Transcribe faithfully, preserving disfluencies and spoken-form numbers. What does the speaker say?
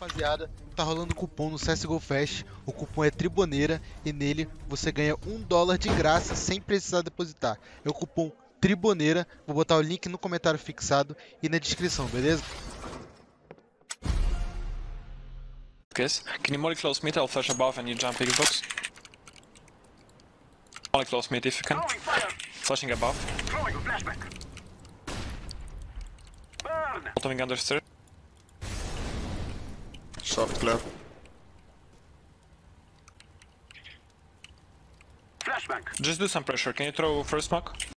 Rapaziada, tá rolando cupom no C S G O Fast, o cupom é Triboneira e nele você ganha um dólar de graça sem precisar depositar. É o cupom Triboneira, vou botar o link no comentário fixado e na descrição, beleza? Guys, can you molly close mid? I'll flash above and you jump big box. Molly close mid if you can. Flashing above. Throwing a flashback. Burn! Bottoming under stairs. Short clear. Flashback. Just do some pressure. Can you throw first smoke?